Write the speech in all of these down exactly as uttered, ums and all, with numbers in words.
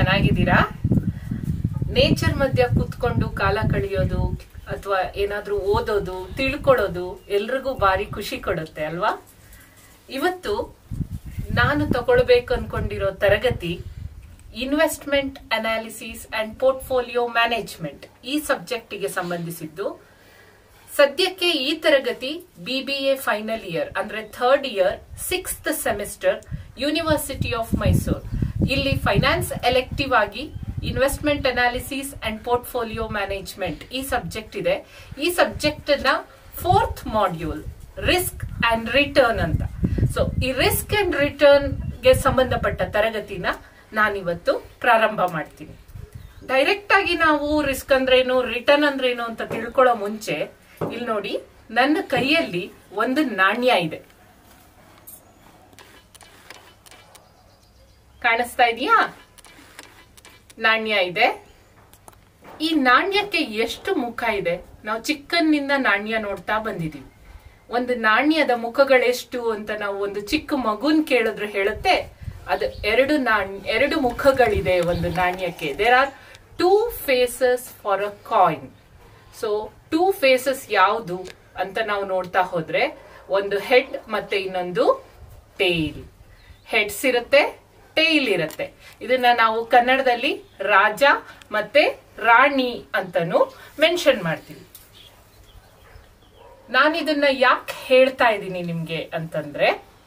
ಚೆನ್ನಾಗಿದ್ದೀರಾ? ನೇಚರ್ ಮಧ್ಯ ಕೂತ್ಕೊಂಡು ಕಾಲ ಕಳೆಯೋದು ಅಥವಾ ಏನಾದ್ರೂ ಓದೋದು ತಿಳ್ಕೊಳ್ಳೋದು ಎಲ್ರಿಗೂ ಬಾರಿ ಖುಷಿ ಕೊಡುತ್ತೆ ಅಲ್ವಾ? ಇವತ್ತು ನಾನು ತಗೊಳ್ಬೇಕು ಅನ್ಕೊಂಡಿರೋ ತರಗತಿ investment analysis and portfolio management ಈ ಸಬ್ಜೆಕ್ಟ್ ಗೆ ಸಂಬಂಧಿಸಿದ್ದು. ಸದ್ಯಕ್ಕೆ ಈ ತರಗತಿ ಬಿಬಿಎ ಫೈನಲ್ ಇಯರ್ ಅಂದ್ರೆ third year sixth semester university of Mysore ಇಲ್ಲಿ ಫೈನಾನ್ಸ್ ಎಲೆಕ್ಟಿವ್ ಆಗಿ investment analysis and portfolio management ಈ ಸಬ್ಜೆಕ್ಟ್ ಇದೆ. ಈ ಸಬ್ಜೆಕ್ಟ್ ನ fourth module risk and return ಅಂತ. ಸೊ ಈ ರಿಸ್ಕ್ ಅಂಡ್ ರಿಟರ್ನ್ ಗೆ ಸಂಬಂಧಪಟ್ಟ ತರಗತಿನ ನಾನಿವತ್ತು ಪ್ರಾರಂಭ ಮಾಡ್ತೀನಿ. ಡೈರೆಕ್ಟ್ ಆಗಿ ನಾವು ರಿಸ್ಕ್ ಅಂದ್ರೇನು ರಿಟರ್ನ್ ಅಂದ್ರೇನು ಅಂತ ತಿಳ್ಕೊಳ್ಳೋ ಮುಂಚೆ ಇಲ್ಲಿ ನೋಡಿ, ನನ್ನ ಕೈಯಲ್ಲಿ ಒಂದು ನಾಣ್ಯ ಇದೆ, ಕಾಣಿಸ್ತಾ ಇದೆಯಾ? ನಾಣ್ಯ ಇದೆ. ಈ ನಾಣ್ಯಕ್ಕೆ ಎಷ್ಟು ಮುಖ ಇದೆ? ನಾವು ಚಿಕ್ಕನ್ನಿಂದ ನಾಣ್ಯ ನೋಡ್ತಾ ಬಂದಿದೀವಿ. ಒಂದು ನಾಣ್ಯದ ಮುಖಗಳೆಷ್ಟು ಅಂತ ನಾವು ಒಂದು ಚಿಕ್ಕ ಮಗುನ್ ಕೇಳಿದ್ರೆ ಹೇಳುತ್ತೆ, ಅದು ಎರಡು ನಾಣ್ಯ ಎರಡು ಮುಖಗಳಿದೆ ಒಂದು ನಾಣ್ಯಕ್ಕೆ. There are two faces for a coin. So two faces ಯಾವುದು ಅಂತ ನಾವು ನೋಡ್ತಾ ಹೋದ್ರೆ ಒಂದು ಹೆಡ್ ಮತ್ತೆ ಇನ್ನೊಂದು ಟೇಲ್. ಹೆಡ್ಸ್ ಇರುತ್ತೆ, ಟೇಲ್ ಇರುತ್ತೆ. ಇದನ್ನ ನಾವು ಕನ್ನಡದಲ್ಲಿ ರಾಜ ಮತ್ತೆ ರಾಣಿ ಅಂತಾನು ಮೆನ್ಷನ್ ಮಾಡ್ತೀವಿ. ನಾನಿದನ್ನ ಯಾಕೆ ಹೇಳ್ತಾ ಇದ್ದೀನಿ ನಿಮ್ಗೆ ಅಂತಂದ್ರೆ,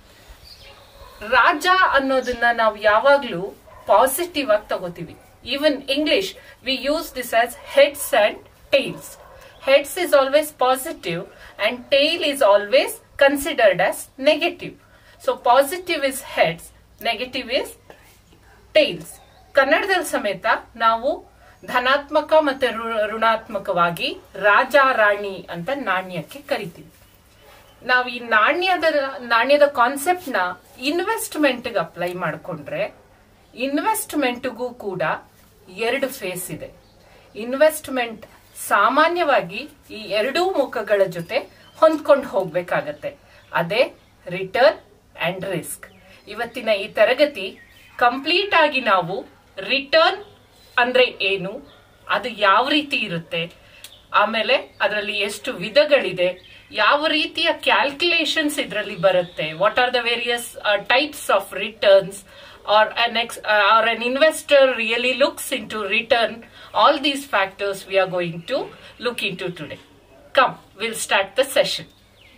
ರಾಜ ಅನ್ನೋದನ್ನ ನಾವು ಯಾವಾಗ್ಲೂ ಪಾಸಿಟಿವ್ ಆಗಿ ತಗೋತೀವಿ. Even English we use this as heads and tails. Heads is always positive and tail is always considered as negative. So positive is heads, negative is tails. ಕನ್ನಡದಲ್ಲಿ ಸಮೇತ ನಾವು ಧನಾತ್ಮಕ ಮತ್ತೆ ಋಣಾತ್ಮಕವಾಗಿ ರಾಜ ರಾಣಿ ಅಂತ ನಾಣ್ಯಕ್ಕೆ ಕರಿತೀವಿ. ನಾವು ಈ ನಾಣ್ಯದ ನಾಣ್ಯದ ಕಾನ್ಸೆಪ್ಟ್ ನ ಇನ್ವೆಸ್ಟ್ಮೆಂಟ್ ಗೆ ಅಪ್ಲೈ ಮಾಡಿಕೊಂಡ್ರೆ ಇನ್ವೆಸ್ಟ್ಮೆಂಟ್ಗೂ ಕೂಡ ಎರಡು ಫೇಸ್ ಇದೆ. ಇನ್ವೆಸ್ಟ್ಮೆಂಟ್ ಸಾಮಾನ್ಯವಾಗಿ ಈ ಎರಡೂ ಮುಖಗಳ ಜೊತೆ ಹೊಂದ್ಕೊಂಡು ಹೋಗ್ಬೇಕಾಗತ್ತೆ. ಅದೇ ರಿಟರ್ನ್ ಅಂಡ್ ರಿಸ್ಕ್. ಇವತ್ತಿನ ಈ ತರಗತಿ ಕಂಪ್ಲೀಟ್ ಆಗಿ ನಾವು ರಿಟರ್ನ್ ಅಂದ್ರೆ ಏನು, ಅದು ಯಾವ ರೀತಿ ಇರುತ್ತೆ, ಆಮೇಲೆ ಅದರಲ್ಲಿ ಎಷ್ಟು ವಿಧಗಳಿದೆ, ಯಾವ ರೀತಿಯ ಕ್ಯಾಲ್ಕುಲೇಷನ್ಸ್ ಇದರಲ್ಲಿ ಬರುತ್ತೆ, what are the various types of returns, or an ex, uh, or an investor really looks into return. All these factors we are going to look into today. Come, we'll start the session.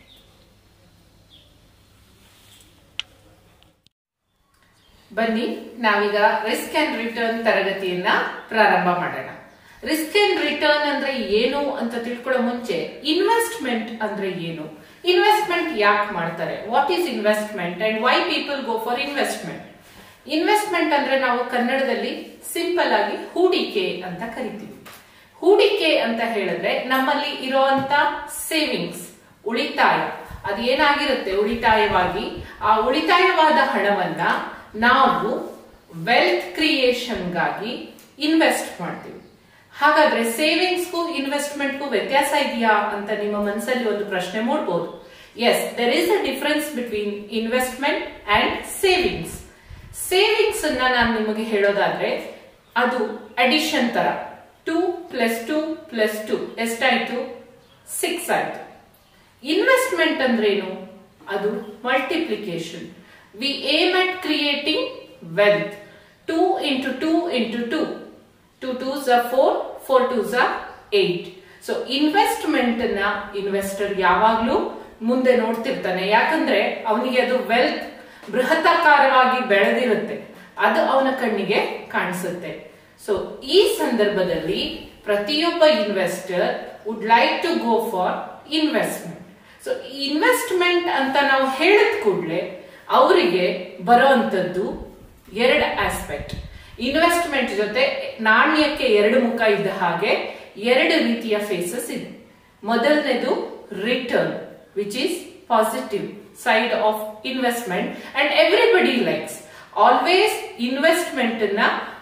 ಬನ್ನಿ ನಾವೀಗ risk and return ತರಗತಿಯನ್ನ ಪ್ರಾರಂಭ ಮಾಡೋಣ. Risk and return ಅಂದ್ರೆ ಏನು ಅಂತ ತಿಳ್ಕೊಳ್ಳೋ ಮುಂಚೆ investment ಅಂದ್ರೆ ಏನು, ಇನ್ವೆಸ್ಟ್ಮೆಂಟ್ ಯಾಕೆ ಮಾಡ್ತಾರೆ, what is investment and why people go for investment. Investment ಅಂದ್ರೆ ನಾವು ಕನ್ನಡದಲ್ಲಿ ಸಿಂಪಲ್ ಆಗಿ ಹೂಡಿಕೆ ಅಂತ ಕರಿತೀವಿ. ಹೂಡಿಕೆ ಅಂತ ಹೇಳಿದ್ರೆ ನಮ್ಮಲ್ಲಿ ಇರುವಂತ ಸೇವಿಂಗ್ಸ್, ಉಳಿತಾಯ, ಅದು ಏನಾಗಿರುತ್ತೆ ಉಳಿತಾಯವಾಗಿ, ಆ ಉಳಿತಾಯವಾದ ಹಣವನ್ನ ನಾವು ವೆಲ್ತ್ ಕ್ರಿಯೇಷನ್ಗಾಗಿ ಇನ್ವೆಸ್ಟ್ ಮಾಡ್ತೀವಿ. ಹಾಗಾದ್ರೆ ಸೇವಿಂಗ್ಸ್ಗೂ ಇನ್ವೆಸ್ಟ್ಮೆಂಟ್ಗೂ ವ್ಯತ್ಯಾಸ ಇದೆಯಾ ಅಂತ ನಿಮ್ಮ ಮನಸ್ಸಲ್ಲಿ ಒಂದು ಪ್ರಶ್ನೆ ಮೂಡಬಹುದು. Yes, there is a difference between investment and savings. Savings ಅನ್ನ ನಾನು ನಿಮಗೆ ಹೇಳೋದಾದ್ರೆ ಅದು ಅಡಿಷನ್ ತರ, two plus two plus two ಎಷ್ಟಾಯ್ತು? ಸಿಕ್ಸ್ ಆಯ್ತು. ಇನ್ವೆಸ್ಟ್ಮೆಂಟ್ ಅಂದ್ರೇನು? ಅದು multiplication. We aim at creating wealth. Two into two into two, two twos are four, four twos are eight. So investment ನ ಇನ್ವೆಸ್ಟರ್ ಯಾವಾಗ್ಲೂ ಮುಂದೆ ನೋಡ್ತಿರ್ತಾನೆ, ಯಾಕಂದ್ರೆ ಅವನಿಗೆ ಅದು ವೆಲ್ತ್ ಬೃಹತ್ತಾಕಾರವಾಗಿ ಬೆಳೆದಿರುತ್ತೆ, ಅದು ಅವನ ಕಣ್ಣಿಗೆ ಕಾಣಿಸುತ್ತೆ. ಸೊ ಈ ಸಂದರ್ಭದಲ್ಲಿ ಪ್ರತಿಯೊಬ್ಬ investor would like to go for investment. So investment ಅಂತ ನಾವು ಹೇಳಿದ ಕೂಡಲೇ ಅವರಿಗೆ ಬರೋಂಥದ್ದು ಎರಡು ಆಸ್ಪೆಕ್ಟ್. ಇನ್ವೆಸ್ಟ್ಮೆಂಟ್ ಜೊತೆ ನಾಣ್ಯಕ್ಕೆ ಎರಡು ಮುಖ ಇದ್ದ ಹಾಗೆ ಎರಡು ರೀತಿಯ ಫೇಸಸ್ ಇದೆ. ಮೊದಲನೇದು return, which is positive side of investment, and everybody likes always investment ನ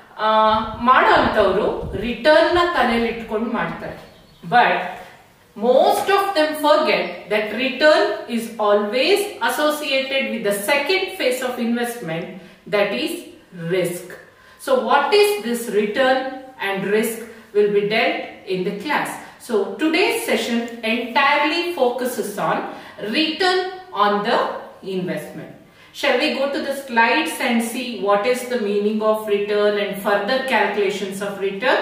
ಮಾಡೋಂಥವ್ರು ರಿಟರ್ನ್ ನ ತಲೆಯಲ್ಲಿ ಇಟ್ಕೊಂಡು ಮಾಡ್ತಾರೆ. But most of them forget that return is always associated with the second phase of investment, that is risk. So what is this return and risk will be dealt in the class. So today's session entirely focuses on return on the investment. Shall we go to the slides and see what is the meaning of return and further calculations of return?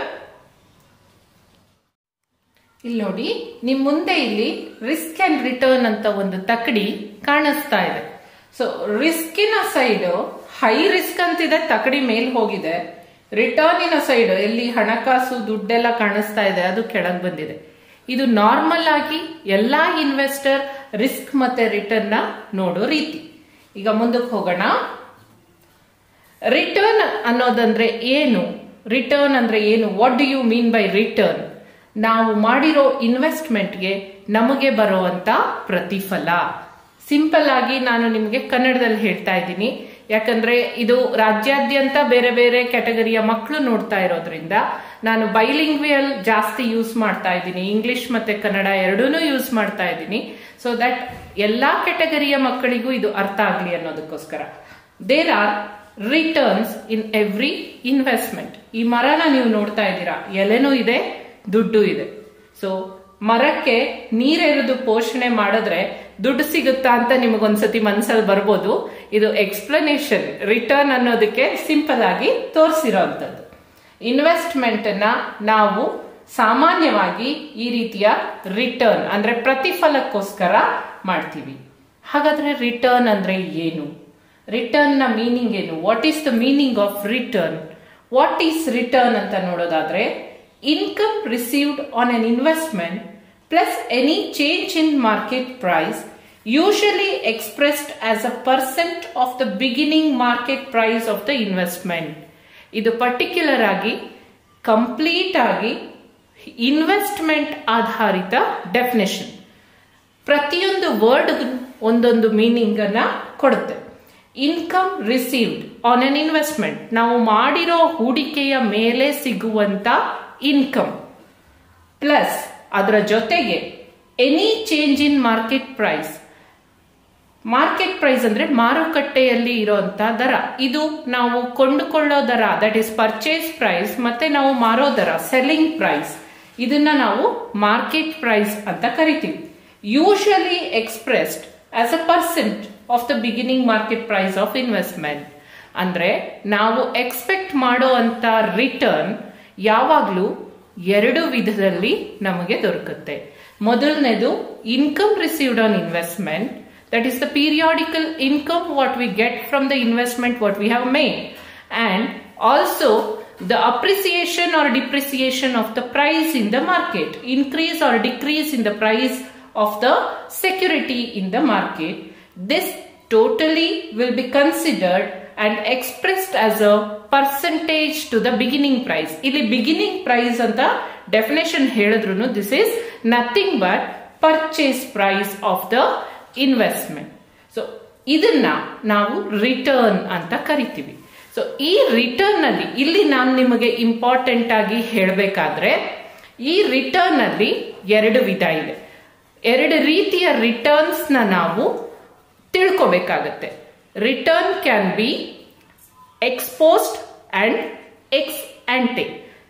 ಇಲ್ಲಿ ನೋಡಿ, ನಿಮ್ ಮುಂದೆ ಇಲ್ಲಿ risk and return ಅಂತ ಒಂದು ತಕಡಿ ಕಾಣಿಸ್ತಾ ಇದೆ. ಸೊ ರಿಸ್ಕಿನ ಸೈಡ್ ಹೈ ರಿಸ್ಕ್ ಅಂತಿದೆ, ತಕಡಿ ಮೇಲ್ ಹೋಗಿದೆ. ರಿಟರ್ನಿನ ಸೈಡ್ ಎಲ್ಲಿ ಹಣಕಾಸು ದುಡ್ಡೆಲ್ಲ ಕಾಣಿಸ್ತಾ ಇದೆ ಅದು ಕೆಳಗೆ ಬಂದಿದೆ. ಇದು ನಾರ್ಮಲ್ ಆಗಿ ಎಲ್ಲಾ ಇನ್ವೆಸ್ಟರ್ ರಿಸ್ಕ್ ಮತ್ತೆ ರಿಟರ್ನ್ ನ ನೋಡೋ ರೀತಿ. ಈಗ ಮುಂದಕ್ಕೆ ಹೋಗೋಣ. ರಿಟರ್ನ್ ಅನ್ನೋದಂದ್ರೆ ಏನು? ರಿಟರ್ನ್ ಅಂದ್ರೆ ಏನು? What do you mean by return? ನಾವು ಮಾಡಿರೋ ಇನ್ವೆಸ್ಟ್ಮೆಂಟ್ಗೆ ನಮಗೆ ಬರುವಂತ ಪ್ರತಿಫಲ. ಸಿಂಪಲ್ ಆಗಿ ನಾನು ನಿಮಗೆ ಕನ್ನಡದಲ್ಲಿ ಹೇಳ್ತಾ ಇದ್ದೀನಿ, ಯಾಕಂದ್ರೆ ಇದು ರಾಜ್ಯಾದ್ಯಂತ ಬೇರೆ ಬೇರೆ ಕ್ಯಾಟಗರಿಯ ಮಕ್ಕಳು ನೋಡ್ತಾ ಇರೋದ್ರಿಂದ ನಾನು ಬೈಲಿಂಗ್ವಿಯಲ್ ಜಾಸ್ತಿ ಯೂಸ್ ಮಾಡ್ತಾ ಇದ್ದೀನಿ. ಇಂಗ್ಲಿಷ್ ಮತ್ತೆ ಕನ್ನಡ ಎರಡೂನು ಯೂಸ್ ಮಾಡ್ತಾ ಇದ್ದೀನಿ. ಸೊ ದಟ್ ಎಲ್ಲಾ ಕ್ಯಾಟಗರಿಯ ಮಕ್ಕಳಿಗೂ ಇದು ಅರ್ಥ ಆಗ್ಲಿ ಅನ್ನೋದಕ್ಕೋಸ್ಕರ. There are returns in every investment. ಈ ಮರನ ನೀವು ನೋಡ್ತಾ ಇದ್ದೀರಾ, ಎಲೆನೂ ಇದೆ, ದುಡ್ಡು ಇದೆ. ಸೊ ಮರಕ್ಕೆ ನೀರೆರೆದು ಪೋಷಣೆ ಮಾಡಿದ್ರೆ ದುಡ್ಡು ಸಿಗುತ್ತಾ ಅಂತ ನಿಮಗೊಂದ್ಸತಿ ಮನ್ಸಲ್ಲಿ ಬರ್ಬೋದು. ಇದು ಎಕ್ಸ್ಪ್ಲನೇಷನ್, ರಿಟರ್ನ್ ಅನ್ನೋದಕ್ಕೆ ಸಿಂಪಲ್ ಆಗಿ ತೋರಿಸಿರೋಂಥದ್ದು. ಇನ್ವೆಸ್ಟ್ಮೆಂಟ್ ಅನ್ನ ನಾವು ಸಾಮಾನ್ಯವಾಗಿ ಈ ರೀತಿಯ ರಿಟರ್ನ್ ಅಂದ್ರೆ ಪ್ರತಿಫಲಕ್ಕೋಸ್ಕರ ಮಾಡ್ತೀವಿ. ಹಾಗಾದ್ರೆ ರಿಟರ್ನ್ ಅಂದ್ರೆ ಏನು? ರಿಟರ್ನ್ ನ ಮೀನಿಂಗ್ ಏನು? What is the meaning of return? What is return ಅಂತ ನೋಡೋದಾದ್ರೆ, income received on an investment plus any change in market price, usually expressed as a percent of the beginning market price of the investment. ಇದು particular ಆಗಿ complete ಆಗಿ investment ಆಧಾರಿತ definition. ಪ್ರತಿಯೊಂದು word ಒಂದೊಂದು meaning ಅನ್ನ ಕೊಡುತ್ತೆ. Income received on an investment, ನಾವು ಮಾಡಿರೋ ಹೂಡಿಕೆಯ ಮೇಲೆ ಸಿಗುವಂತ ಇನ್ಕಮ್, ಪ್ಲಸ್ ಅದರ ಜೊತೆಗೆ any change in market price. Market price ಅಂದ್ರೆ ಮಾರುಕಟ್ಟೆಯಲ್ಲಿ ಇರುವಂತ ದರ. ಇದು ನಾವು ಕೊಂಡುಕೊಳ್ಳೋ ದರ, ದಟ್ ಈಸ್ ಪರ್ಚೇಸ್ ಪ್ರೈಸ್, ಮತ್ತೆ ನಾವು ಮಾರೋ ದರ ಸೆಲ್ಲಿಂಗ್ ಪ್ರೈಸ್. ಇದನ್ನ ನಾವು ಮಾರ್ಕೆಟ್ ಪ್ರೈಸ್ ಅಂತ ಕರಿತೀವಿ. Usually expressed as a percent of the beginning market price of investment. ಅಂದ್ರೆ ನಾವು ಎಕ್ಸ್ಪೆಕ್ಟ್ ಮಾಡೋ ಅಂತ ರಿಟರ್ನ್ ಯಾವಾಗ್ಲೂ ಎರಡು ವಿಧದಲ್ಲಿ ನಮಗೆ ದೊರಕುತ್ತೆ. ಮೊದಲನೇದು income received on investment, that is the periodical income what we get from the investment what we have made, and also the appreciation or depreciation of the price in the market, increase or decrease in the price of the security in the market. This totally will be considered and expressed as a percentage to the beginning price. ಇಲ್ಲಿ beginning price ಅಂತ definition ಹೇಳಿದ್ರು, this is nothing but purchase price of the investment. So ಇದನ್ನ ನಾವು return ಅಂತ ಕರಿತೀವಿ. So ಈ return ಅಲ್ಲಿ ಇಲ್ಲಿ ನಾನು ನಿಮಗೆ ಇಂಪಾರ್ಟೆಂಟ್ ಆಗಿ ಹೇಳಬೇಕಾದ್ರೆ, ಈ ರಿಟರ್ನ್ ಅಲ್ಲಿ ಎರಡು ವಿಧ ಇದೆ. ಎರಡು ರೀತಿಯ ರಿಟರ್ನ್ಸ್ ನ ನಾವು ತಿಳ್ಕೋಬೇಕಾಗತ್ತೆ. Return can be exposed and ex ante.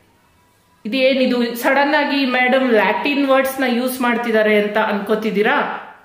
ಇದೇನಿದು ಸಡನ್ ಆಗಿ ಮೇಡಮ್ ಲ್ಯಾಟಿನ್ ವರ್ಡ್ಸ್ ನ ಯೂಸ್ ಮಾಡ್ತಿದ್ದಾರೆ ಅಂತ ಅನ್ಕೋತಿದ್ದೀರಾ?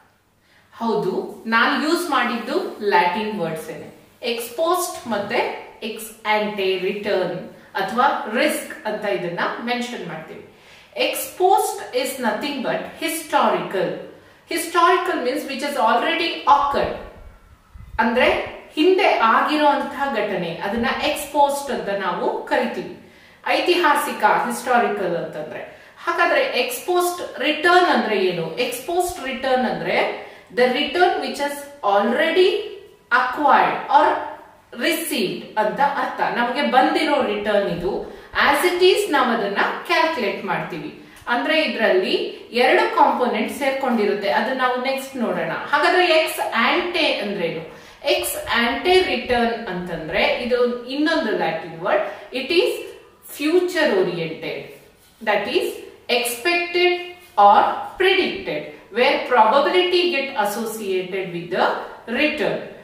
ಹೌದು, ನಾನು ಯೂಸ್ ಮಾಡಿದ್ದು ಲ್ಯಾಟಿನ್ ವರ್ಡ್ಸ್ ಏನೆ. ಎಕ್ಸ್ಪೋಸ್ಡ್ ಮತ್ತೆ ಎಕ್ಸ್ ಆಂಟೆ ರಿಟರ್ನ್ ಅಥವಾ ರಿಸ್ಕ್ ಅಂತ ಇದನ್ನ ಮೆನ್ಷನ್ ಮಾಡ್ತೀವಿ. Exposed is nothing but historical. Historical means which is already occurred, ಅಂದ್ರೆ ಹಿಂದೆ ಆಗಿರುವಂತಹ ಘಟನೆ, ಅದನ್ನ ಎಕ್ಸ್ಪೋಸ್ಡ್ ಅಂತ ನಾವು ಕರಿತೀವಿ. ಐತಿಹಾಸಿಕ ಹಿಸ್ಟಾರಿಕಲ್ ಅಂತಂದ್ರೆ. ಹಾಗಾದ್ರೆ ಎಕ್ಸ್ಪೋಸ್ಡ್ ರಿಟರ್ನ್ ಅಂದ್ರೆ ಏನು? ಎಕ್ಸ್ಪೋಸ್ಡ್ ರಿಟರ್ನ್ ಅಂದ್ರೆ the return which is already acquired or received ಅಂತ ಅರ್ಥ. ನಮಗೆ ಬಂದಿರೋ ರಿಟರ್ನ್ ಇದು. ಆಸ್ ಇಟ್ ಈಸ್ ನಾವು ಅದನ್ನ ಕ್ಯಾಲ್ಕುಲೇಟ್ ಮಾಡ್ತೀವಿ. ಅಂದ್ರೆ ಇದರಲ್ಲಿ ಎರಡು ಕಾಂಪೋನೆಂಟ್ ಸೇರ್ಕೊಂಡಿರುತ್ತೆ. ಅದು ನಾವು ನೆಕ್ಸ್ಟ್ ನೋಡೋಣ. ಹಾಗಾದ್ರೆ ಎಕ್ಸ್ ಆಂಟೆ ಅಂದ್ರೇನು? ಎಕ್ಸ್ ಆಂಟೆ ರಿಟರ್ನ್ ಅಂತಂದ್ರೆ ಇದು ಇನ್ನೊಂದು Latin word. It is future oriented, that is expected or predicted, where probability get associated with the return.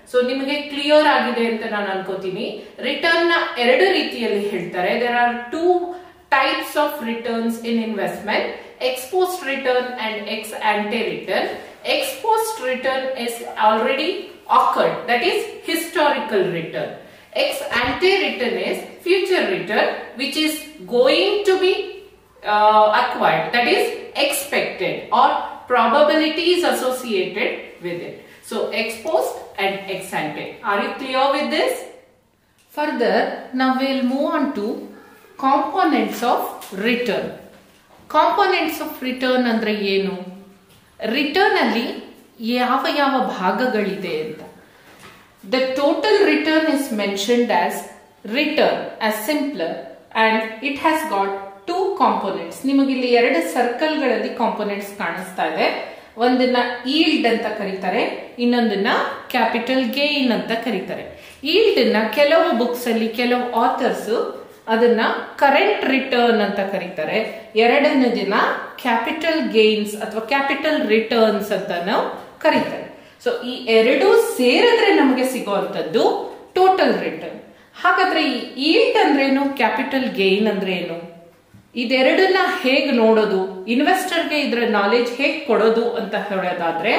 ಸೊ ನಿಮಗೆ ಕ್ಲಿಯರ್ ಆಗಿದೆ ಅಂತ ನಾನು ಅನ್ಕೋತೀನಿ. ರಿಟರ್ನ್ ನ ಎರಡು ರೀತಿಯಲ್ಲಿ ಹೇಳ್ತಾರೆ. There are two types of returns in investment, ex post return and ex ante return. Ex post return is already occurred, that is historical return. Ex ante return is future return which is going to be uh, acquired, that is expected, or probabilities associated with it. So ex post and ex ante. Are you clear with this? Further, now we will move on to components of return. Components of return andre ಏನು? Return ಅಲ್ಲಿ ಯಾವ ಯಾವ ಭಾಗಗಳಿದೆ ಅಂತ. The total return is mentioned as return as simpler and it has got two components. ನಿಮಗೆ ಇಲ್ಲಿ ಎರಡು circle ಗಳಲ್ಲಿ ಕಾಂಪೋನೆಂಟ್ಸ್ ಕಾಣಿಸ್ತಾ ಇದೆ. ಒಂದನ್ನ ಈಲ್ಡ್ ಅಂತ ಕರೀತಾರೆ, ಇನ್ನೊಂದನ್ನ ಕ್ಯಾಪಿಟಲ್ ಗೇನ್ ಅಂತ ಕರೀತಾರೆ. ಈಲ್ಡ್ ನ ಕೆಲವು ಬುಕ್ಸ್ ಅಲ್ಲಿ ಕೆಲವು ಆಥರ್ಸ್ ಅದನ್ನ ಕರೆಂಟ್ ರಿಟರ್ನ್ ಅಂತ ಕರೀತಾರೆ. ಎರಡನೇ ದಿನ ಕ್ಯಾಪಿಟಲ್ ಗೇನ್ಸ್ ಅಥವಾ ಕ್ಯಾಪಿಟಲ್ ರಿಟರ್ನ್ಸ್ ಅಂತ ನಾವು ಕರೀತಾರೆ. ಸೊ ಈ ಎರಡು ಸೇರಿದ್ರೆ ನಮಗೆ ಸಿಗುವಂತದ್ದು ಟೋಟಲ್ ರಿಟರ್ನ್. ಹಾಗಾದ್ರೆ ಈ ಈಲ್ಡ್ ಅಂದ್ರೇನು, ಕ್ಯಾಪಿಟಲ್ ಗೇನ್ ಅಂದ್ರೆ ಏನು, ಇದೆರಡನ್ನ ಹೇಗ್ ನೋಡೋದು, ಇನ್ವೆಸ್ಟರ್ಗೆ ಇದರ ನಾಲೆಜ್ ಹೇಗ್ ಕೊಡೋದು ಅಂತ ಹೇಳೋದಾದ್ರೆ,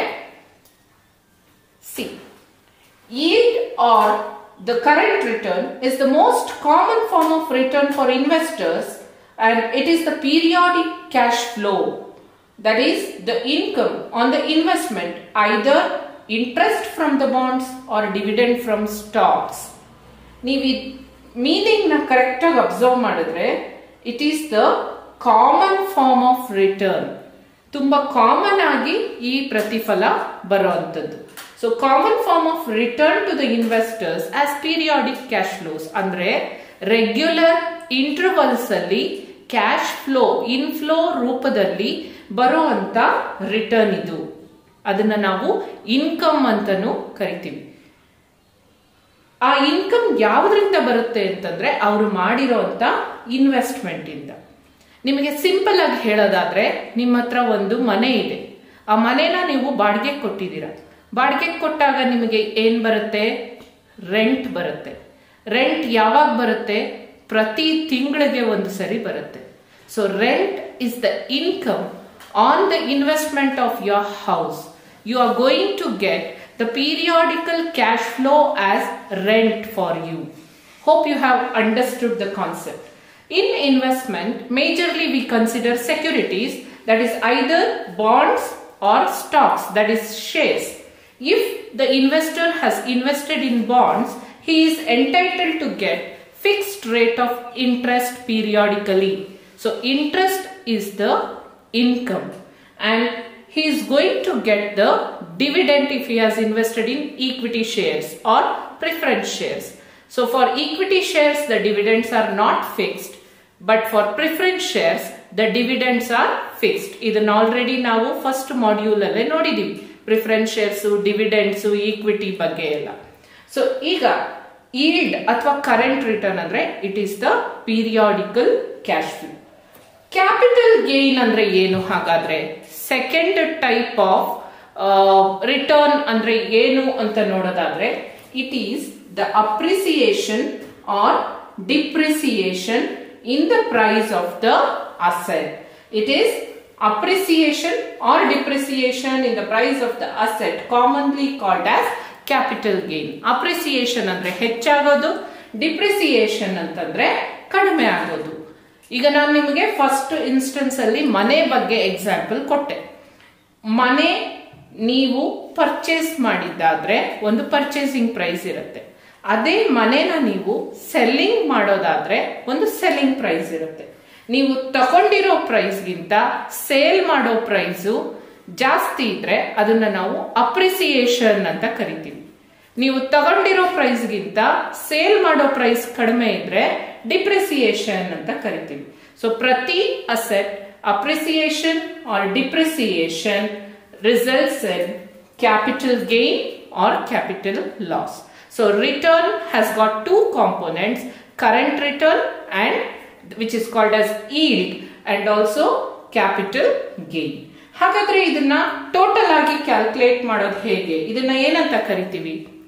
see yield or the current return is the most common form of return for investors and it is the periodic cash flow, that is the income on the investment, either interest from the bonds or dividend from stocks. ನೀವು meaning ನ correct ಆಗಿ observe ಮಾಡಿದ್ರೆ it is the common form of return. ತುಂಬಾ common ಆಗಿ ಈ ಪ್ರತಿಫಲ ಬರುವಂತದ್ದು. So common form of return to the investors as periodic cash flows ಅಂದ್ರೆ ರೆಗ್ಯುಲರ್ ಇಂಟರ್ವಲ್ಸ್ ಅಲ್ಲಿ ಕ್ಯಾಶ್ ಫ್ಲೋ ಇನ್ಫ್ಲೋ ರೂಪದಲ್ಲಿ ಬರುವಂತ ರಿಟರ್ನ್ ಇದು. ಅದನ್ನ ನಾವು ಇನ್ಕಮ್ ಅಂತಾನೂ ಕರಿತೀವಿ. ಆ ಇನ್ಕಮ್ ಯಾವುದರಿಂದ ಬರುತ್ತೆ ಅಂತಂದ್ರೆ ಅವರು ಮಾಡಿರೋಂತ ಇನ್ವೆಸ್ಟ್ಮೆಂಟ್ ಇಂದ. ನಿಮಗೆ ಸಿಂಪಲ್ ಆಗಿ ಹೇಳೋದಾದ್ರೆ, ನಿಮ್ಮ ಹತ್ರ ಒಂದು ಮನೆ ಇದೆ, ಆ ಮನೆನ ನೀವು ಬಾಡಿಗೆ ಕೊಟ್ಟಿದ್ದೀರಾ. ಬಾಡಿಗೆ ಕೊಟ್ಟಾಗ ನಿಮಗೆ ಏನ್ ಬರುತ್ತೆ, ರೆಂಟ್ ಬರುತ್ತೆ. ರೆಂಟ್ ಯಾವಾಗ ಬರುತ್ತೆ, ಪ್ರತಿ ತಿಂಗಳಿಗೆ ಒಂದು ಸರಿ ಬರುತ್ತೆ. So rent is the income on the investment of your house. You are going to get the periodical cash flow as rent for you. Hope you have understood the concept. In investment, majorly we consider securities, that is either bonds or stocks, that is shares. If the investor has invested in bonds, he is entitled to get fixed rate of interest periodically. So interest is the income and he is going to get the dividend if he has invested in equity shares or preference shares. So for equity shares the dividends are not fixed, but for preference shares the dividends are fixed. Idan already ನಾವು first module alle nodidivi, preference shares, dividends, equity ಬಗ್ಗೆ ಎಲ್ಲ. So ಈಗ yield ಅಥವಾ current return ಅಂದ್ರೆ it is the periodical cash flow. Capital gain ಅಂದ್ರೆ ಏನು ಹಾಗಾದ್ರೆ? Second type of return ಅಂದ್ರೆ ಏನು ಅಂತ ನೋಡೋದಾದ್ರೆ, it is the appreciation or depreciation in the price of the asset. It is appreciation or depreciation in the price of the asset, commonly called as capital gain. Appreciation ಅಂದ್ರೆ ಹೆಚ್ಚಾಗೋದು, depreciation ಅಂತಂದ್ರೆ ಕಡಿಮೆ ಆಗೋದು. ಈಗ ನಾನು ನಿಮಗೆ ಫಸ್ಟ್ ಇನ್ಸ್ಟೆನ್ಸ್ ಅಲ್ಲಿ ಮನೆ ಬಗ್ಗೆ ಎಕ್ಸಾಂಪಲ್ ಕೊಟ್ಟೆ. ಮನೆ ನೀವು ಪರ್ಚೇಸ್ ಮಾಡಿದ್ದಾದ್ರೆ ಒಂದು ಪರ್ಚೇಸಿಂಗ್ ಪ್ರೈಸ್ ಇರುತ್ತೆ. ಅದೇ ಮನೆನ ನೀವು ಸೆಲ್ಲಿಂಗ್ ಮಾಡೋದಾದ್ರೆ ಒಂದು ಸೆಲ್ಲಿಂಗ್ ಪ್ರೈಸ್ ಇರುತ್ತೆ. ನೀವು ತಗೊಂಡಿರೋ ಪ್ರೈಸ್ಗಿಂತ ಸೇಲ್ ಮಾಡೋ ಪ್ರೈಸು ಜಾಸ್ತಿ ಇದ್ರೆ ಅದನ್ನ ನಾವು ಅಪ್ರಿಸಿಯೇಷನ್ ಅಂತ ಕರಿತೀವಿ. ನೀವು ತಗೊಂಡಿರೋ ಪ್ರೈಸ್ಗಿಂತ ಸೇಲ್ ಮಾಡೋ ಪ್ರೈಸ್ ಕಡಿಮೆ ಇದ್ರೆ ಡಿಪ್ರಿಸಿಯೇಷನ್ ಅಂತ ಕರಿತೀವಿ. ಸೊ ಪ್ರತಿ asset appreciation or depreciation results in capital gain or capital loss. So return has got two components, current return and which is called as yield and also capital gain. ಹಾಗಾದ್ರೆ ಇದನ್ನ total ಆಗಿ calculate ಮಾಡೋದು ಹೇಗೆ, ಇದನ್ನ ಏನಂತ ಕರಿತೀವಿ?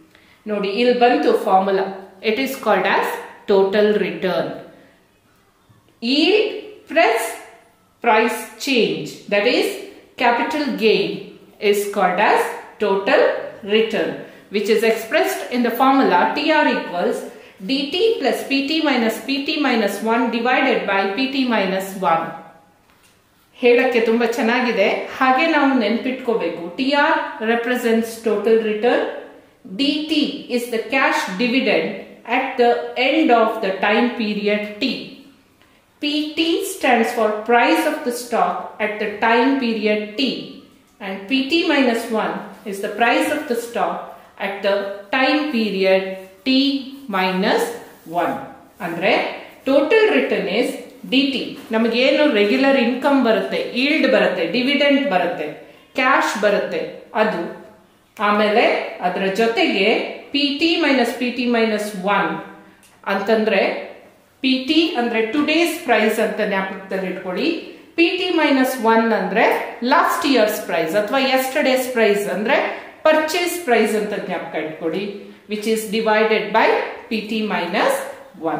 ನೋಡಿ ಇಲ್ಲಿ ಬಂತು formula. It is called as total return. Yield plus price change, that is capital gain, is called as total return, which is expressed in the formula T R equals dt plus pt minus pt minus one divided by pt minus one. ಹೇಳಕ್ಕೆ ತುಂಬಾ ಚೆನ್ನಾಗಿದೆ, ಹಾಗೆ ನಾವು ನೆನಪಿಟ್ಕೋಬೇಕು. T R represents total return, dt is the cash dividend at the end of the time period T. P T stands for price of the stock at the time period T, and P T minus one is the price of the stock at the time period T minus one. Andre total return is D T. ನಮಗೆ ಏನು regular income ಬರುತ್ತೆ, yield ಬರುತ್ತೆ, dividend ಬರುತ್ತೆ, cash ಬರುತ್ತೆ ಅದು. ಆಮೇಲೆ ಅದರ ಜೊತೆಗೆ P T minus P T minus one ಅಂತಂದ್ರೆ ಪಿ ಟಿ ಅಂದ್ರೆ ಟುಡೇಸ್ ಪ್ರೈಸ್ ಅಂತ ಜ್ಞಾಪಕದಲ್ಲಿ ಇಟ್ಕೊಳ್ಳಿ. ಪಿ ಟಿ ಮೈನಸ್ ಒನ್ ಅಂದ್ರೆ ಲಾಸ್ಟ್ ಇಯರ್ಸ್ ಪ್ರೈಸ್ ಅಥವಾ ಯಸ್ಟರ್ಡೇಸ್ ಪ್ರೈಸ್ ಅಂದ್ರೆ ಪರ್ಚೇಸ್ ಪ್ರೈಸ್ ಅಂತ ಜ್ಞಾಪಕ ಇಟ್ಕೊಳ್ಳಿ, which is divided by P T minus one.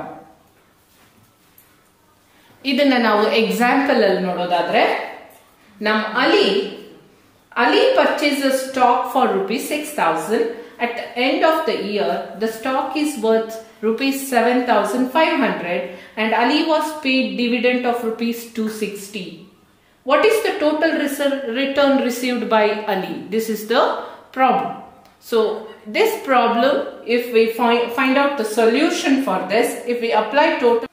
ಇದನ್ನ ನಾವು ಎಕ್ಸಾಂಪಲ್ ಅಲ್ಲಿ ನೋಡೋದಾದ್ರೆ, ನಮ್ Ali Ali purchases stock for rupees six thousand. At the end of the year, the stock is worth rupees seven thousand five hundred and Ali was paid dividend of rupees two hundred sixty. What is the total return received by Ali? This is the problem. So this problem, if we find, find out the solution for this, if we apply total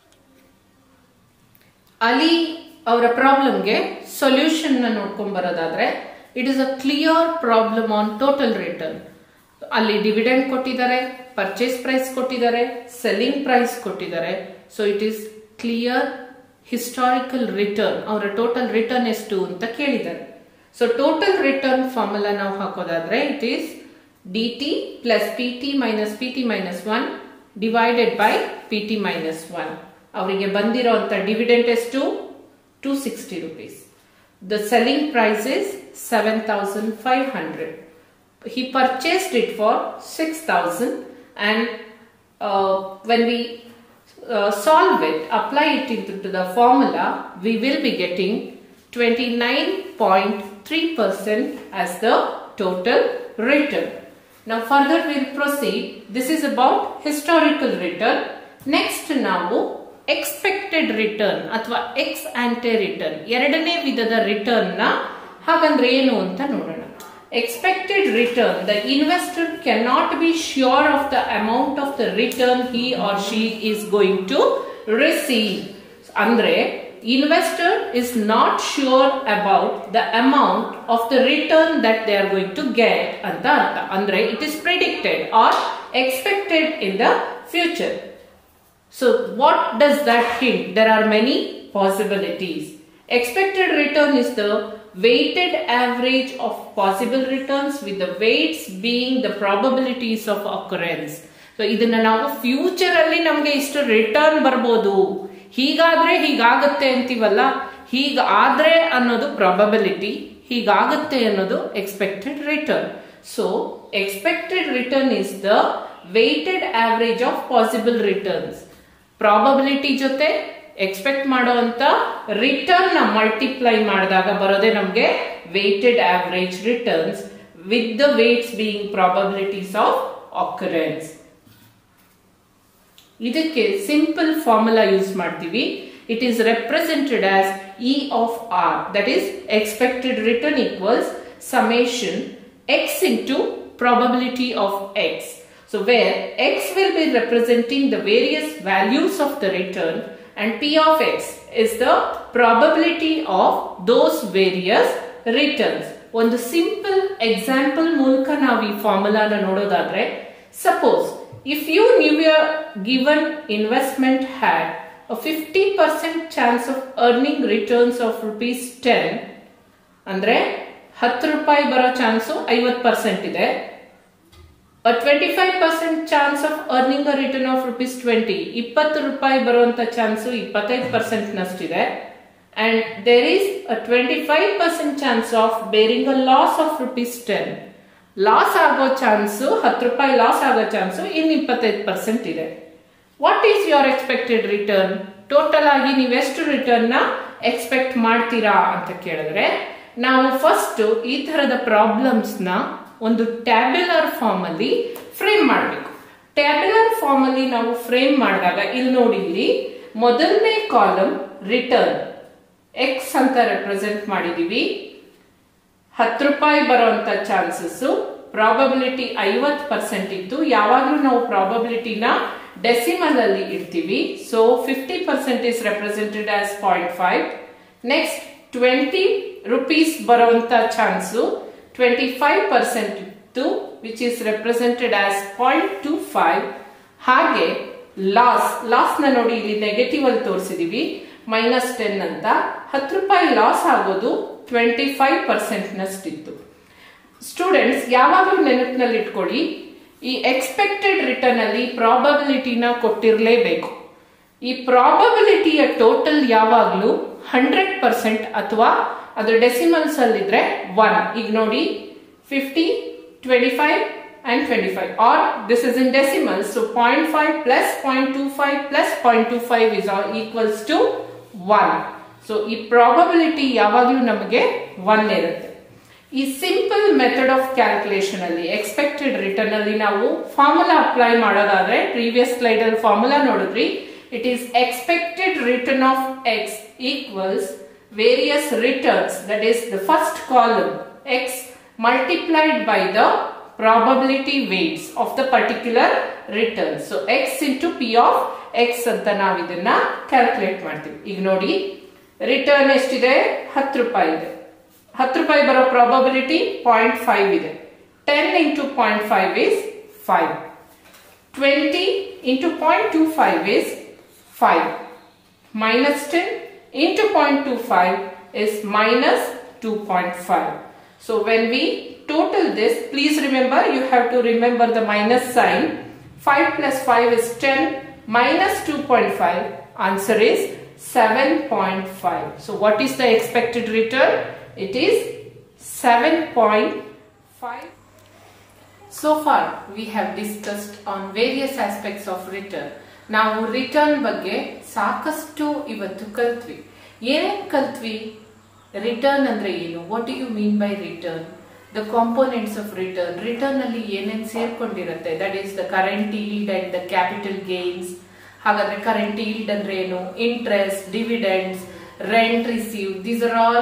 Ali our problem ge solution na nodkondu barodadre, it is a clear problem on total return. ಅಲ್ಲಿ dividend ಕೊಟ್ಟಿದ್ದಾರೆ, purchase price ಕೊಟ್ಟಿದ್ದಾರೆ, selling price ಕೊಟ್ಟಿದ್ದಾರೆ. So it is clear historical return. ಅವರ total return ಎಷ್ಟು ಅಂತ ಕೇಳಿದ್ದಾರೆ. So total return formula ನಾವು ಹಾಕೋದಾದ್ರೆ it is D T plus P T minus P T minus one divided by P T minus one. ಅವರಿಗೆ ಬಂದಿರೋಂಥ dividend ಎಷ್ಟು? Two sixty rupees. The selling price is seven thousand five hundred. He purchased it for six thousand, and uh, when we uh, solve it, apply it into the formula, we will be getting twenty-nine point three percent as the total return. Now further we will proceed. This is about historical return. Next ನಾವು expected return ಅಥವಾ ex ante return, ಎರಡನೇ ವಿಧದ return ನ ಹಾಗಂದ್ರೆ ಏನು ಅಂತ ನೋಡೋಣ. Expected return, the investor cannot be sure of the amount of the return he or she is going to receive. Andre investor is not sure about the amount of the return that they are going to get anta artha. Andre it is predicted or expected in the future. So what does that hint? There are many possibilities. Expected return is the weighted average of possible returns with the weights being the probabilities of occurrence. So ಇದನ್ನ ನಾವು future ಅಲ್ಲಿ ನಮಗೆ ಇಷ್ಟು return ಬರ್ಬೋದು, ಹೀಗಾದ್ರೆ ಹೀಗಾಗತ್ತೆ ಅಂತೀವಲ್ಲ, ಹೀಗಾದ್ರೆ ಅನ್ನೋದು probability, ಹೀಗಾಗತ್ತೆ ಅನ್ನೋದು expected return. So expected return is the weighted average of possible returns. Probability ಜೊತೆ ಎಕ್ಸ್ಪೆಕ್ಟ್ ಮಾಡುವಂತ ರಿಟರ್ನ್ ನ ಮಲ್ಟಿಪ್ಲೈ ಮಾಡಿದಾಗ ಬರೋದೇ ನಮಗೆ weighted average returns with the weights being probabilities of occurrence. ಇದಕ್ಕೆ ಸಿಂಪಲ್ ಫಾರ್ಮುಲಾ ಯೂಸ್ ಮಾಡ್ತೀವಿ. It is represented as E of R, that is expected return equals summation X into probability of X. So where x will be representing the various values of the return and p of x is the probability of those various returns. ಒಂದು simple example ಮೂಲಕ ನಾವು ಈ ಫಾರ್ಮುಲಾನ ನೋಡೋದಾದ್ರೆ, suppose if you knew a given investment had a fifty percent chance of earning returns of rupees ten, ಅಂದ್ರೆ ಹತ್ತು ರೂಪಾಯಿ ಬರೋ chance ಐವತ್ತು ಪರ್ಸೆಂಟ್ ಇದೆ. A twenty-five percent chance of earning a return of rupees twenty, ಇಪ್ಪತ್ತು ರೂಪಾಯಿ ಬರುವಂತ chance ಇಪ್ಪತ್ತೈದು ಪರ್ಸೆಂಟ್ ನಷ್ಟಿದೆ. And there is a twenty-five percent chance of bearing a loss of rupees ten. Loss ಆಗೋ ಚಾನ್ಸು ಹತ್ತು ರೂಪಾಯಿ ಲಾಸ್ ಆಗೋ ಚಾನ್ಸು ಇನ್ನು ಇಪ್ಪತ್ತೈದು ಪರ್ಸೆಂಟ್ ಇದೆ. What is your expected return? Total ಆಗಿ ನೀವೆಷ್ಟು ರಿಟರ್ನ್ ನ ಎಕ್ಸ್ಪೆಕ್ಟ್ ಮಾಡ್ತೀರಾ ಅಂತ ಕೇಳಿದ್ರೆ ನಾವು ಫಸ್ಟ್ ಈ ತರದ ಪ್ರಾಬ್ಲಮ್ಸ್ ನ ಒಂದು ಟ್ಯಾಬ್ಯುಲರ್ ಫಾರ್ಮ್ ಅಲ್ಲಿ ಫ್ರೇಮ್ ಮಾಡಬೇಕು. ಟ್ಯಾಬ್ಯುಲರ್ ಫಾರ್ಮ್ ಅಲ್ಲಿ ನಾವು ಫ್ರೇಮ್ ಮಾಡಿದಾಗ ಇಲ್ಲಿ ನೋಡಿ, ಇಲ್ಲಿ ಮೊದಲನೇ ಕಾಲಮ್ ರಿಟರ್ನ್ ಎಕ್ಸ್ ಅಂತ ರೆಪ್ರೆಸೆಂಟ್ ಮಾಡಿದೀವಿ. ಹತ್ತು ರೂಪಾಯಿ ಬರುವಂತ ಚಾನ್ಸಸ್ ಪ್ರಾಬಬಿಲಿಟಿ ಐವತ್ತು ಪರ್ಸೆಂಟ್ ಇತ್ತು. ಯಾವಾಗ್ಲೂ ನಾವು ಪ್ರಾಬಬಿಲಿಟಿನ ಡೆಸಿಮಲ್ ಅಲ್ಲಿ ಇಡ್ತೀವಿ. So fifty percent is represented as point five. Next twenty rupees ಬರುವಂತ ಚಾನ್ಸು ಟ್ವೆಂಟಿ ಫೈವ್ ಪರ್ಸೆಂಟ್ ಇತ್ತು, which is represented as point two five. ಹಾಗೆ ಲಾಸ್ ಲಾಸ್ ನ ನೋಡಿ ಇಲ್ಲಿ ನೆಗೆಟಿವ್ ಅಲ್ಲಿ ತೋರಿಸಿದೀವಿ, ಮೈನಸ್ ಟೆನ್ ಅಂತ. ಹತ್ತು ರೂಪಾಯಿ ಲಾಸ್ ಆಗೋದು ಟ್ವೆಂಟಿ ಫೈವ್ ಪರ್ಸೆಂಟ್ ನಷ್ಟಿತ್ತು. ಸ್ಟೂಡೆಂಟ್ಸ್ ಯಾವಾಗಲೂ ನೆನಪಿನಲ್ಲಿ ಇಟ್ಕೊಳ್ಳಿ, ಈ ಎಕ್ಸ್ಪೆಕ್ಟೆಡ್ ರಿಟರ್ನ್ ಅಲ್ಲಿ ಪ್ರಾಬಬಿಲಿಟಿನ ಕೊಟ್ಟಿರಲೇಬೇಕು. ಈ ಪ್ರಾಬಬಿಲಿಟಿಯ ಟೋಟಲ್ ಯಾವಾಗ್ಲೂ ಹಂಡ್ರೆಡ್ ಪರ್ಸೆಂಟ್ ಅಥವಾ ಅದು ಡೆಸಿಮಲ್ಸ್ ಅಲ್ಲಿದ್ರೆ ಒನ್. ಈಗ ನೋಡಿ fifty, twenty five and twenty-five, or this is in decimals, so zero point five plus zero point two five plus zero point two five is all equals to one. So ಈ probability ಯಾವಾಗಲೂ ನಮಗೆ one ಇರುತ್ತೆ. ಈ simple method of calculation ಅಲ್ಲಿ expected return ಅಲ್ಲಿ ನಾವು formula apply ಮಾಡೋದಾದ್ರೆ previous slide ಅಲ್ಲಿ ಫಾರ್ಮುಲಾ ನೋಡಿದ್ರಿ. It is expected return of X equals various returns, that is the first column X multiplied by the probability weights of the particular return. So x into p of x ಅಂತ ನಾವು ಇದನ್ನ calculate ಮಾಡ್ತೀವಿ. ಈಗ ನೋಡಿ return ಎಷ್ಟಿದೆ? ಹತ್ತು ರೂಪಾಯಿ ಇದೆ. ಹತ್ತು ರೂಪಾಯಿ ಬರೋ ಪ್ರಾಬಬಿಲಿಟಿ ಪಾಯಿಂಟ್ ಫೈವ್ ಇದೆ. Ten into point five is five. Twenty into point two five is five. Minus ten into point two five is minus two point five. So when we total this, please remember, you have to remember the minus sign. five plus five is ten, minus two point five, answer is seven point five. So what is the expected return? It is seven point five. So far we have discussed on various aspects of return. ನಾವು return ಬಗ್ಗೆ ಸಾಕಷ್ಟು ಇವತ್ತು ಕಲ್ತ್ವಿ. ಏನೇನ್ ಕಲ್ತ್ವಿ? Return ಅಂದ್ರೆ ಏನು? What do you mean by return? The components of return, return ಅಲ್ಲಿ ಏನೇನ್ ಸೇರ್ಕೊಂಡಿರುತ್ತೆ, that is the current yield and the capital gains. ಹಾಗಾದ್ರೆ ಕರೆಂಟ್ ಈಲ್ಡ್ ಅಂದ್ರೆ ಏನು? Interest, dividends, rent receive, these are all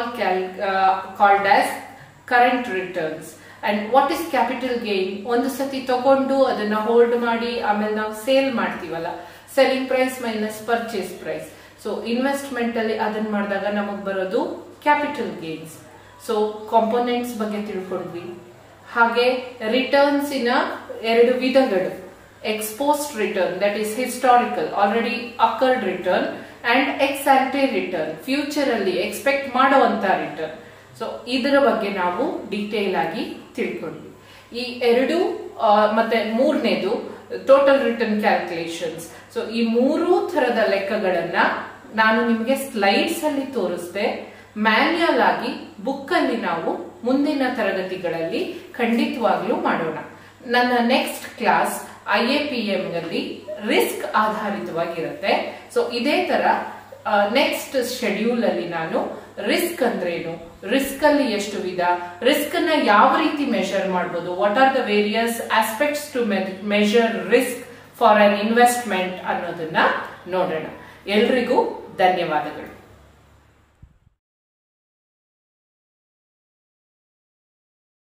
called as current returns. And what is capital gain? ಒಂದು ಸತಿ ತಗೊಂಡು ಅದನ್ನ ಹೋಲ್ಡ್ ಮಾಡಿ ಆಮೇಲೆ ನಾವು ಸೇಲ್ ಮಾಡ್ತೀವಲ್ಲ, selling price minus purchase price. So investment ಅಲ್ಲಿ ಅದನ್ನ ಮಾಡಿದಾಗ ನಮಗ್ ಬರೋದು ಕ್ಯಾಪಿಟಲ್ ಗೇನ್ಸ್. ಸೊ ಕಾಂಪೋನೆಂಟ್ಸ್ ಬಗ್ಗೆ ತಿಳ್ಕೊಂಡ್ವಿ. ಹಾಗೆ ರಿಟರ್ನ್ಸ್ ಇನ ಎರಡು ವಿಧಗಳು, ex post return that is historical already occurred return, and ex ante return future ಅಲ್ಲಿ ಎಕ್ಸ್ಪೆಕ್ಟ್ ಮಾಡುವಂತ ರಿಟರ್ನ್. ಸೊ ಇದರ ಬಗ್ಗೆ ನಾವು ಡೀಟೇಲ್ ಆಗಿ ತಿಳ್ಕೊಂಡ್ವಿ. ಈ ಎರಡು ಮತ್ತೆ ಮೂರನೇದು ಟೋಟಲ್ ರಿಟರ್ನ್ ಕ್ಯಾಲ್ಕುಲೇಷನ್ಸ್. ಸೊ ಈ ಮೂರು ತರದ ಲೆಕ್ಕಗಳನ್ನ ನಾನು ನಿಮಗೆ ಸ್ಲೈಡ್ಸ್ ಅಲ್ಲಿ ತೋರಿಸ್ದೆ. ಮ್ಯಾನ್ಯಲ್ ಆಗಿ ಬುಕ್ ಅಲ್ಲಿ ನಾವು ಮುಂದಿನ ತರಗತಿಗಳಲ್ಲಿ ಖಂಡಿತವಾಗ್ಲೂ ಮಾಡೋಣ. ನನ್ನ next class I A P M ನಲ್ಲಿ ರಿಸ್ಕ್ ಆಧಾರಿತವಾಗಿರುತ್ತೆ. ಸೊ ಇದೇ ತರ ನೆಕ್ಸ್ಟ್ ಶೆಡ್ಯೂಲ್ ಅಲ್ಲಿ ನಾನು ರಿಸ್ಕ್ ಅಂದ್ರೇನು, ರಿಸ್ಕ್ ಅಲ್ಲಿ ಎಷ್ಟು ವಿಧ, ರಿಸ್ಕ್ ಅನ್ನ ಯಾವ ರೀತಿ ಮೆಷರ್ ಮಾಡಬಹುದು, what are the various aspects to measure risk for an investment ಅನ್ನೋದನ್ನ ನೋಡೋಣ. ಎಲ್ರಿಗೂ ಧನ್ಯವಾದಗಳು.